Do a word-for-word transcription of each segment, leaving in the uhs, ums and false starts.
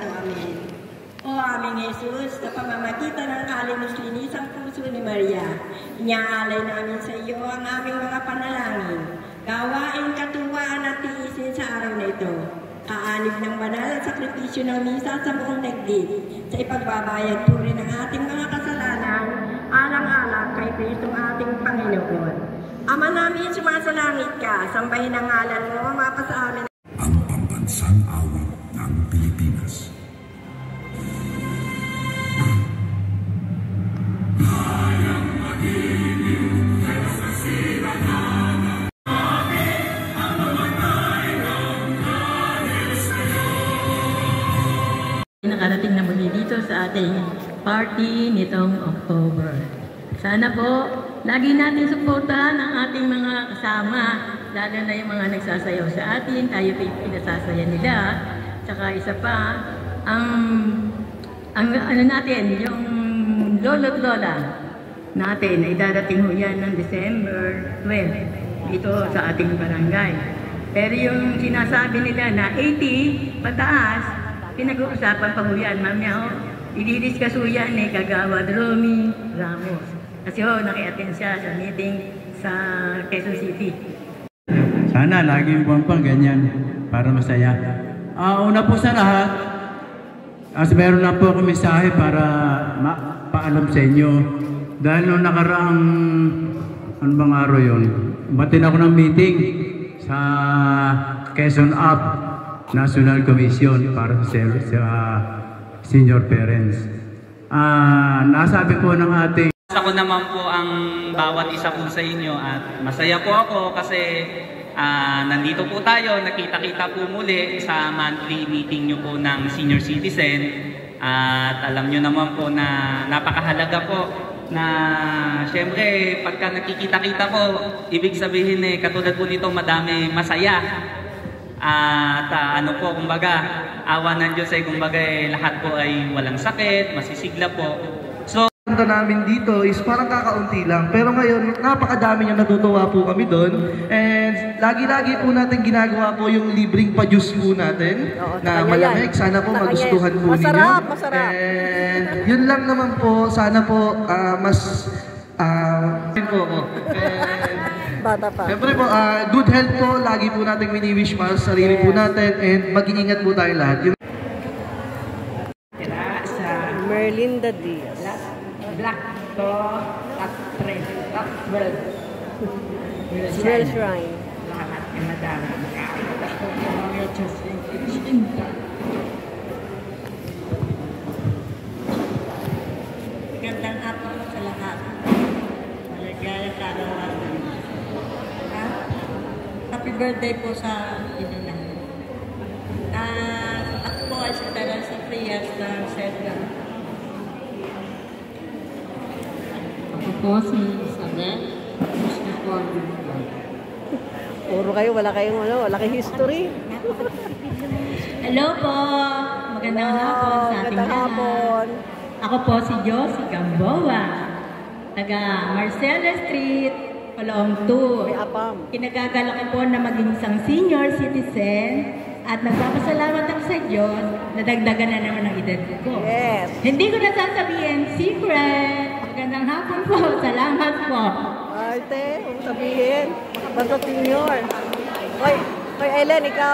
ito. Amen. O aming Jesus, sa pamamagitan ng kalinis-linisang puso ni Maria, inyaalay namin sa iyo ang aming mga panalangin. Gawain katuwaan at tiisin sa araw na ito. Aanib ng banal at sakripisyo ng misa sa buong daigdig, sa ipagbabayad po rin ng ating mga kasalanan, alang-alang kay Kristong ating Panginoon. Ama namin, sumasalangit ka, sambahin ang ngalan mo, mapasa amin ang pambansang awit ng Pilipinas. Hayang magiging sa silanganan, amin ang mamatay ng dahil sa'yo. Nakarating na muli dito sa ating party nitong October. Sana po, lagi natin suportahan ang ating mga kasama, lalo na yung mga nagsasayaw sa atin, tayo pinasasaya nila. Tsaka isa pa, ang, ang ano natin, yung lolo't lola natin ay dadating ho yan ng December twelfth dito sa ating barangay. Pero yung sinasabi nila na eighty pataas, pinag-uusapan pa ho yan, mamaya ho, i-discuss ho yan ni Kagawad Romy Ramos. Kasi ho, naki-attend siya sa meeting sa Quezon City. Sana laging buwan ganyan para masaya. Uh, una po sa lahat, as meron na po akong mensahe para paalam sa inyo. Dahil nung nakaraang, ano bang araw yun, batin ako ng meeting sa Quezon Up National Commission para sa, sa senior parents. Uh, nasabi po ng ating Ako naman po ang bawat isa po sa inyo at masaya po ako kasi uh, nandito po tayo, nakita-kita po muli sa monthly meeting nyo po ng senior citizen. At alam nyo naman po na napakahalaga po na syempre pagka nakikita-kita po, ibig sabihin eh, katulad po nito madami masaya. At uh, ano po, kumbaga, awa ng Diyos ay kumbaga eh, lahat po ay walang sakit, masisigla po. So, punta namin dito is parang kakaunti lang. Pero ngayon, napakadami niyang natutuwa po kami doon. And lagi-lagi po natin ginagawa po yung libreng pa-juice po natin. Oo, na malamig. Sana po magustuhan po ninyo. Masarap, masarap. And yun lang naman po. Sana po uh, mas... Uh, yun po ako. Bata pa. Siyempre po, uh, good health po. Lagi po natin mini-wish para sa sarili yes. po natin. And mag-iingat po tayo lahat. Yun. Merlinda Diaz. Black to at tres, at twelve. Well Shrine. Lahat ay madami. Kahit ako mga Diyos yung isinta. Gandang hapon sa lahat. Maligayang karawan. Happy birthday po sa inyo. Uh, ako po ay si Teresa Frias ng Sedga. Po si Isabel, puro kayo, wala kayong ano, wala kayong history. Hello po, magandang Hello, hapon sa ating magandang lahat. hapon. Ako po si Josie Gamboa, taga Marcela Street, Palong two. May apam. Kinagagalak ko po na maging isang senior citizen at nagpapasalamat ako sa Diyos na dagdagan na naman ang edad ko. Yes. Hindi ko na sasabihin, secret. Magandang hapon po. Salamat po. Arte, huwag sabihin. Basta senior. Hoy, hoy Ellen, ikaw.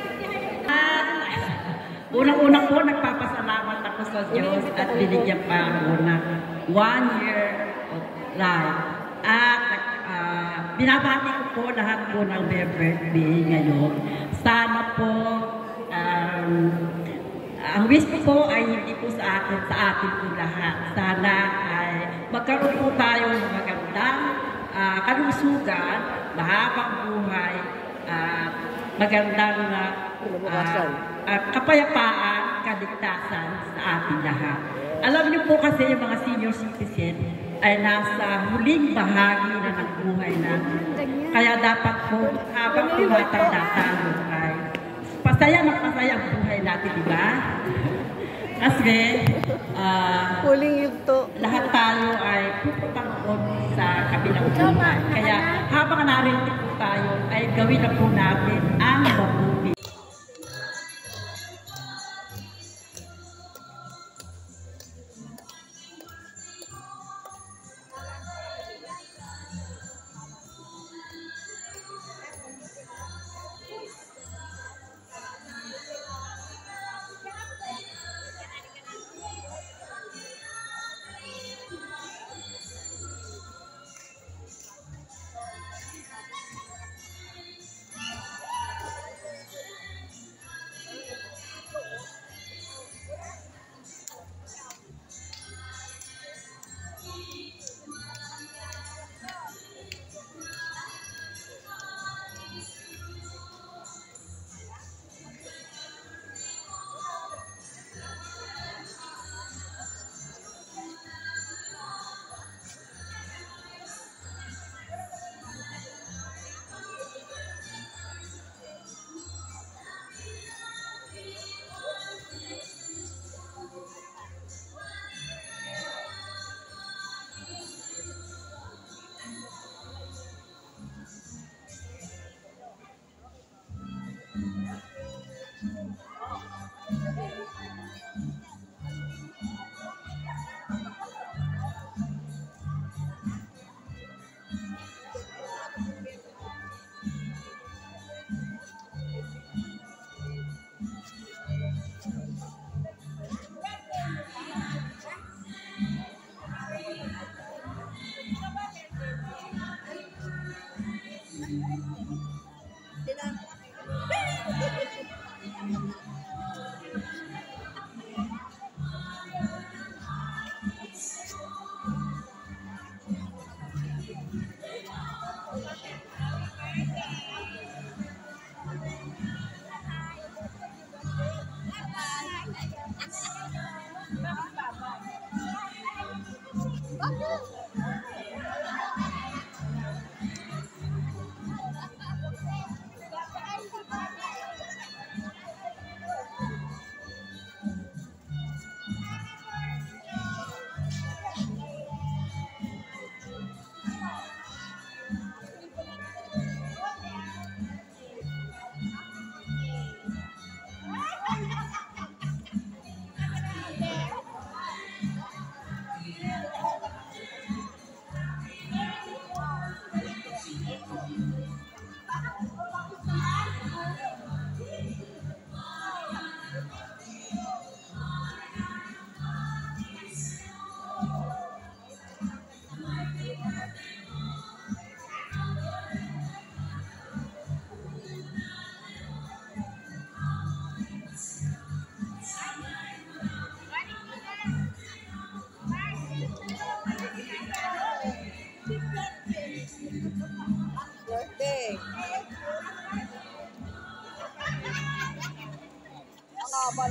Unang-unang po, nagpapasalamat ako sa Diyos at binigyan pa ako ng one year of life. At uh, binabati ko po lahat po ng their birthday ngayon. Sana po, um, ang wish ko po ay hindi po sa atin, sa atin po lahat. Sana ay magkaroon po tayo ng magandang uh, kalusugan, mahabang buhay, uh, magandang uh, uh, uh, kapayapaan, kaligtasan sa ating lahat. Alam niyo po kasi yung mga senior citizen ay nasa huling bahagi na ng buhay natin. Kaya dapat po habang tumatanda tayo ay pasaya na pasaya ang buhay natin, di ba? Kasi uh, huling yugto. Lahat tayo ay pupuntang sa kabilang buhay. Kaya habang narito po tayo ay gawin na po natin ang mabuti.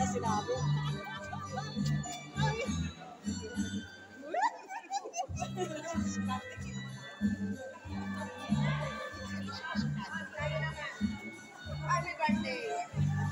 na sinabi. Happy birthday!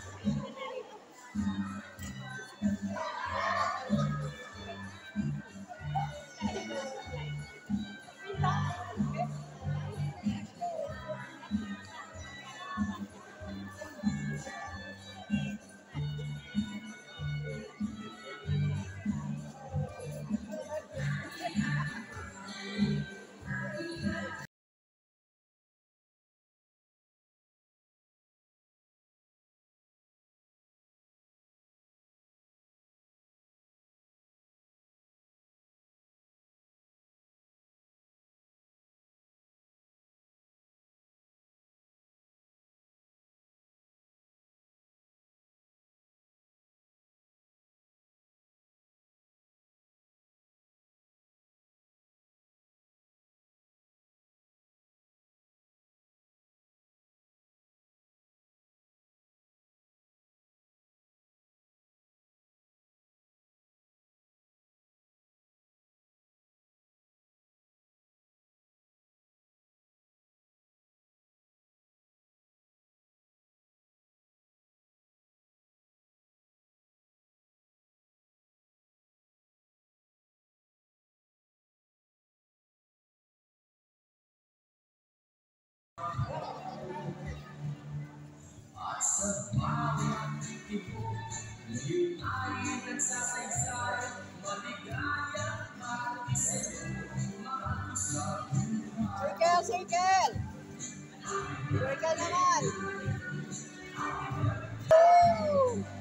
Circle, circle! Circle naman! Woo!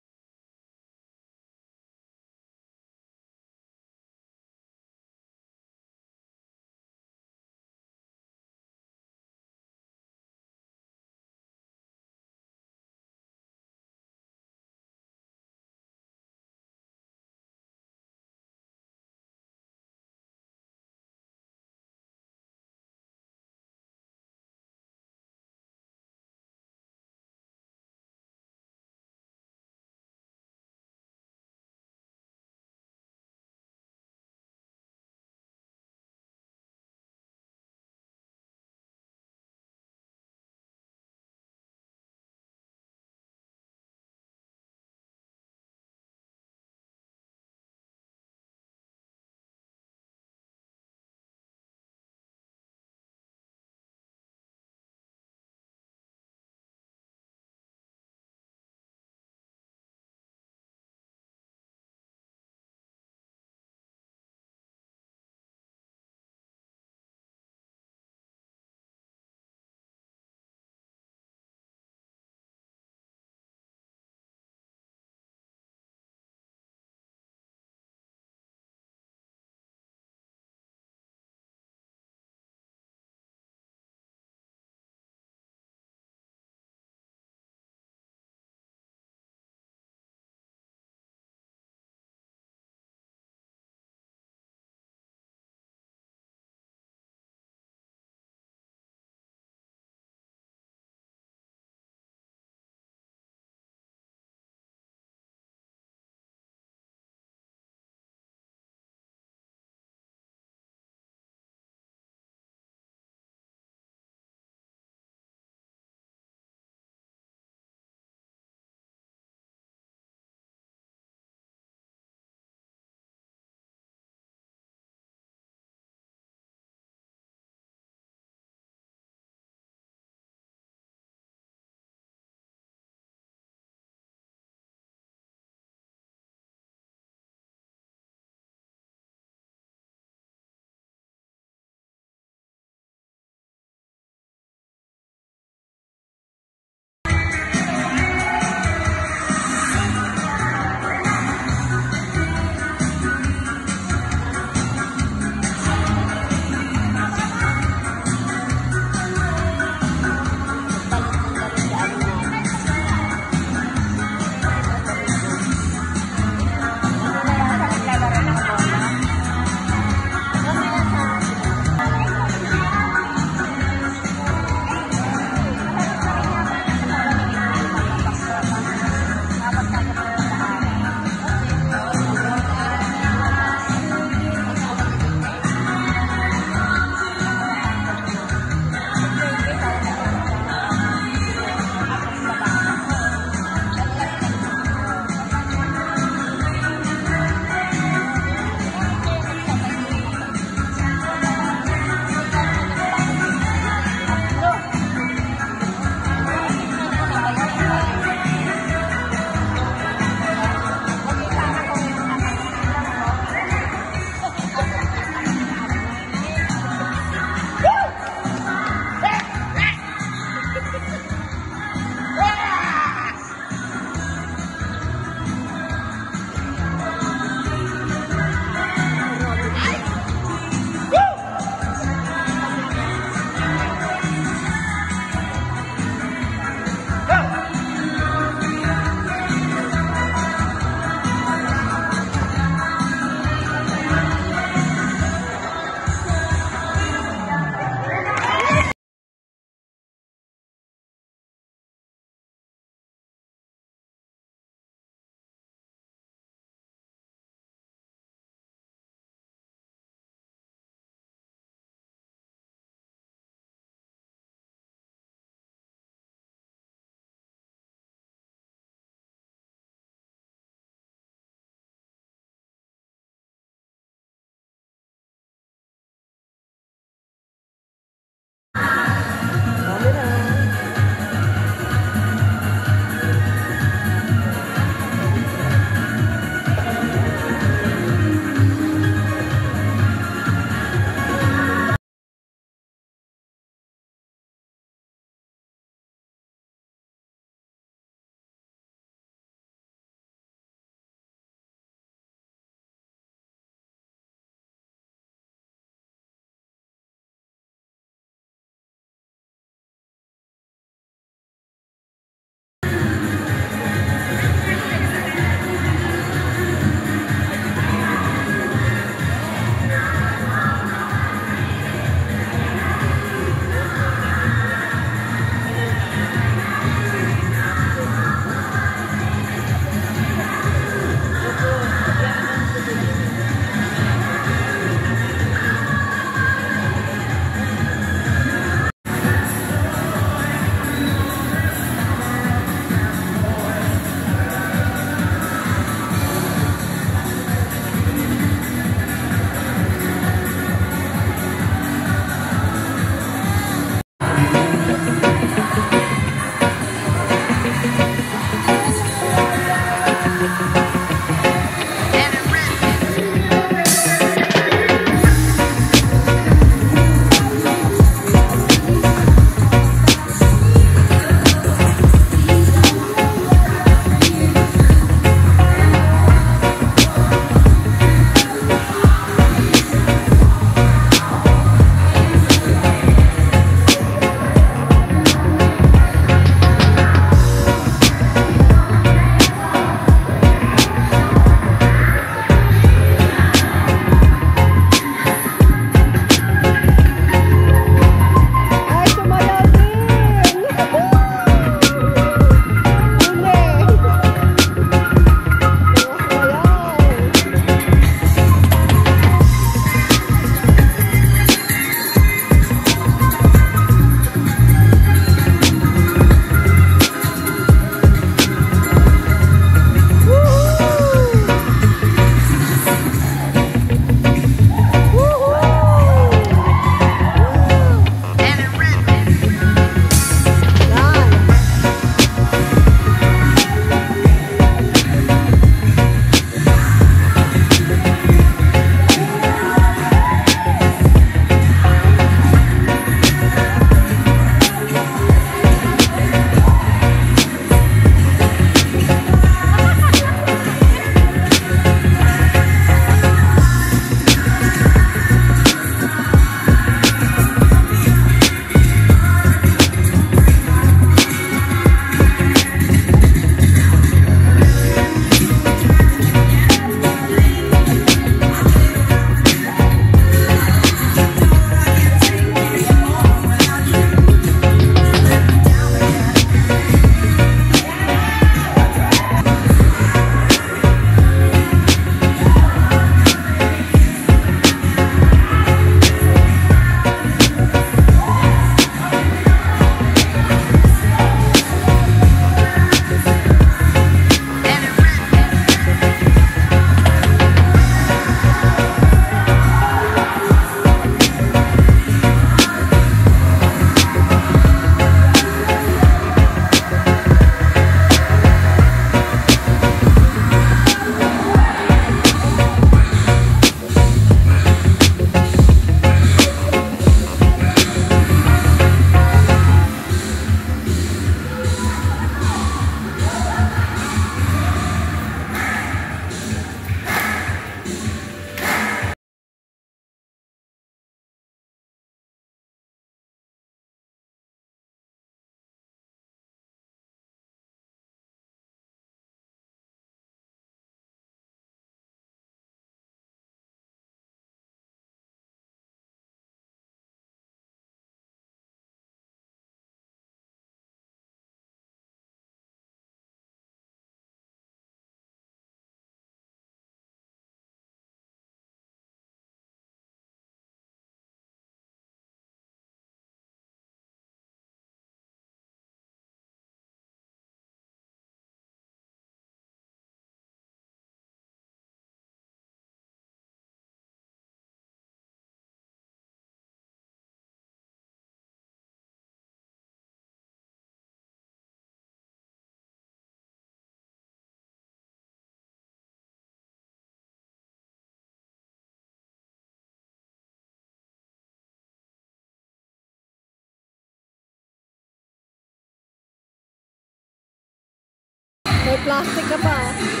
May plastic ka pa.